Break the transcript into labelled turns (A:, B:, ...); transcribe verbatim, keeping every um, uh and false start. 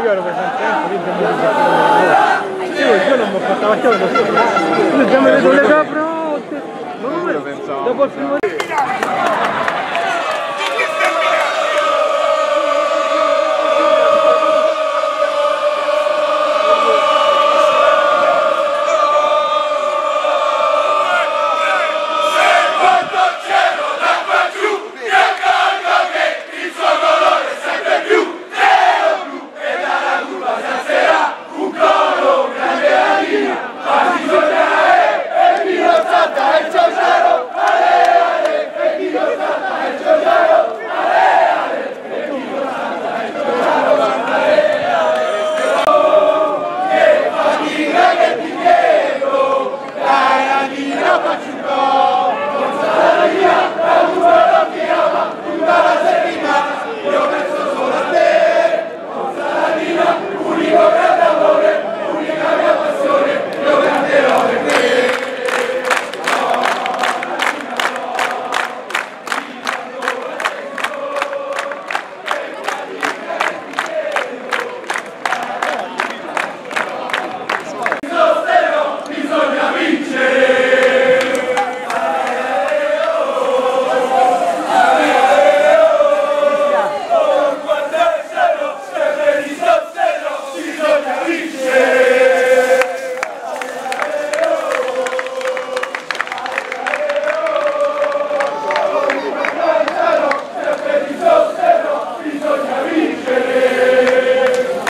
A: io ero presente anche, io non mi ho fatto la chiave da solo. Io già me le sono le capre, dopo il primo